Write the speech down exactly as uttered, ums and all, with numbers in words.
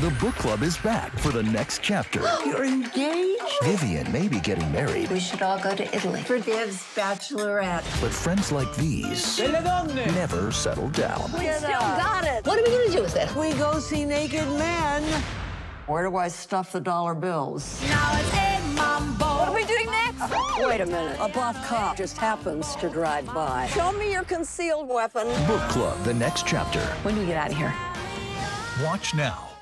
The book club is back for the next chapter. You're engaged? Vivian may be getting married, We should all go to Italy. For Dev's bachelorette. but friends like these never settle down. We still got it. What are we going to do with it? We go see naked men. Where do I stuff the dollar bills? Now it's Hey Mambo. What are we doing next? Wait a minute. A buff cop just happens to drive by. Show me your concealed weapon. Book club, the next chapter. When do we get out of here? Watch now.